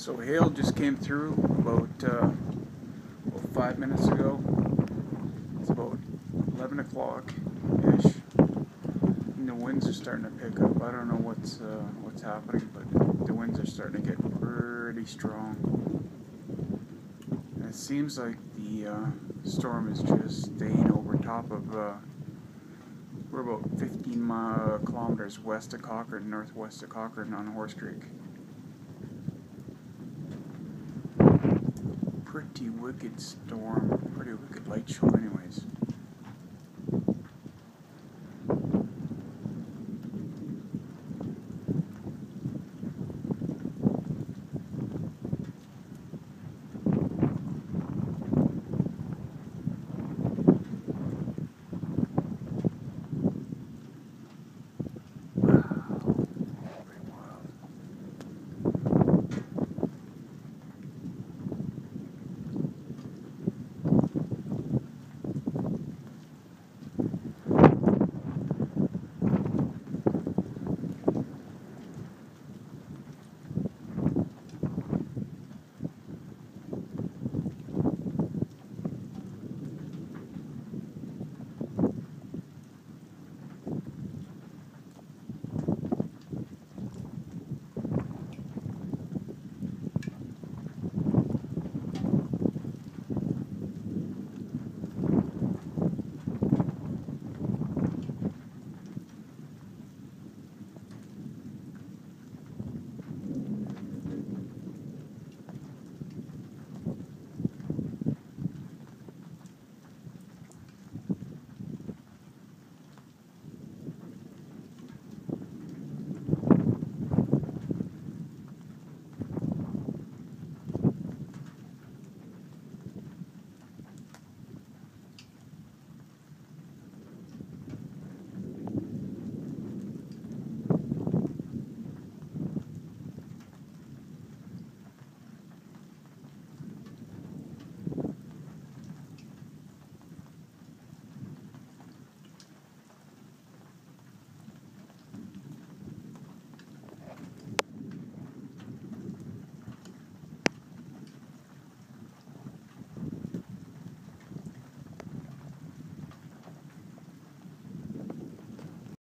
So hail just came through about 5 minutes ago. It's about 11 o'clock-ish. And the winds are starting to pick up. I don't know what's happening, but the winds are starting to get pretty strong. And it seems like the storm is just staying over top of, we're about 15 kilometers west of Cochrane, northwest of Cochrane on Horse Creek. Pretty wicked storm, pretty wicked light show anyways.